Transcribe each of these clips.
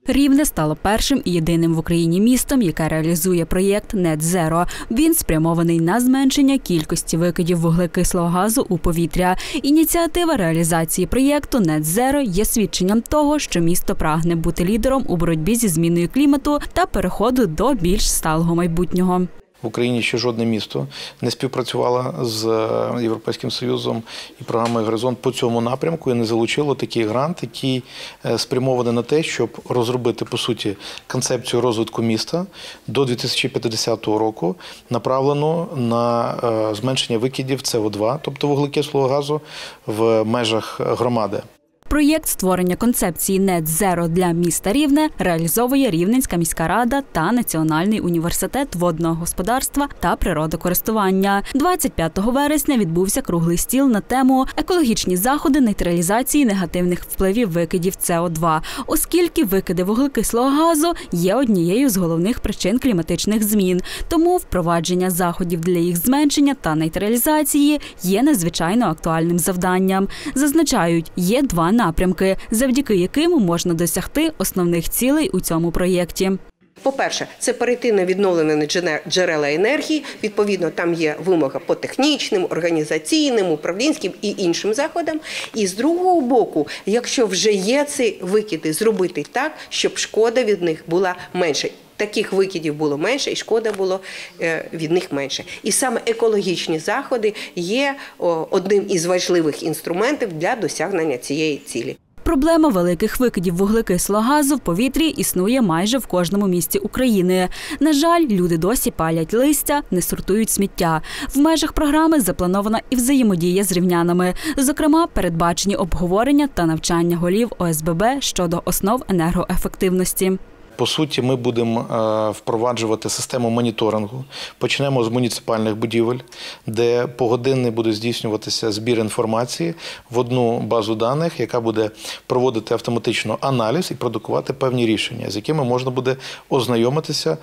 Рівне стало першим і єдиним в Україні містом, яке реалізує проєкт Net Zero. Він спрямований на зменшення кількості викидів вуглекислого газу у повітря. Ініціатива реалізації проєкту Net Zero є свідченням того, що місто прагне бути лідером у боротьбі зі зміною клімату та переходу до більш сталого майбутнього. В Україні ще жодне місто не співпрацювало з Європейським Союзом і програмою «Горизонт» по цьому напрямку і не залучило такий грант, який спрямований на те, щоб розробити, по суті, концепцію розвитку міста до 2050 року, направлену на зменшення викидів СО2, тобто вуглекислого газу, в межах громади. Проєкт створення концепції Net Zero для міста Рівне реалізовує Рівненська міська рада та Національний університет водного господарства та природокористування. 25 вересня відбувся круглий стіл на тему «Екологічні заходи нейтралізації негативних впливів викидів СО2», оскільки викиди вуглекислого газу є однією з головних причин кліматичних змін. Тому впровадження заходів для їх зменшення та нейтралізації є надзвичайно актуальним завданням. Зазначають, є два напрямки, завдяки яким можна досягти основних цілей у цьому проєкті. По-перше, це перейти на відновлені джерела енергії. Відповідно, там є вимога по технічним, організаційним, управлінським і іншим заходам. І з другого боку, якщо вже є ці викиди, зробити так, щоб шкода від них була менша. Таких викидів було менше і шкода було від них менше. І саме екологічні заходи є одним із важливих інструментів для досягнення цієї цілі. Проблема великих викидів вуглекислого газу в повітрі існує майже в кожному місті України. На жаль, люди досі палять листя, не сортують сміття. В межах програми запланована і взаємодія з рівнянами. Зокрема, передбачені обговорення та навчання голів ОСББ щодо основ енергоефективності. По суті, ми будемо впроваджувати систему моніторингу. Почнемо з муніципальних будівель, де погодинний буде здійснюватися збір інформації в одну базу даних, яка буде проводити автоматично аналіз і продукувати певні рішення, з якими можна буде ознайомитися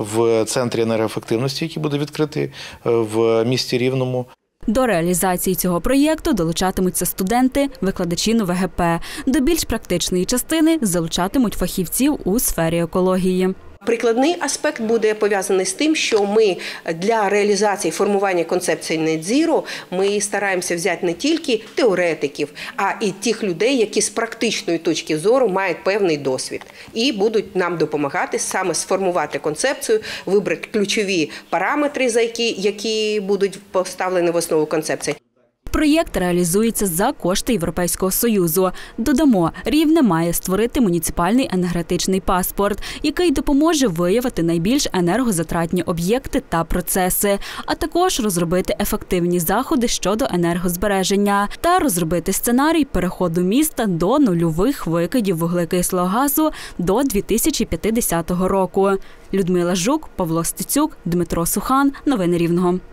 в центрі енергоефективності, який буде відкритий в місті Рівному. До реалізації цього проєкту долучатимуться студенти, викладачі НУВГП. До більш практичної частини залучатимуть фахівців у сфері екології. Прикладний аспект буде пов'язаний з тим, що ми для реалізації формування концепції Net Zero ми стараємося взяти не тільки теоретиків, а і тих людей, які з практичної точки зору мають певний досвід і будуть нам допомагати саме сформувати концепцію, вибрати ключові параметри, які будуть поставлені в основу концепції. Проєкт реалізується за кошти Європейського Союзу. Додамо, Рівне має створити муніципальний енергетичний паспорт, який допоможе виявити найбільш енергозатратні об'єкти та процеси, а також розробити ефективні заходи щодо енергозбереження та розробити сценарій переходу міста до нульових викидів вуглекислого газу до 2050 року. Людмила Жук, Павло Стецюк, Дмитро Сухан. Новини Рівного.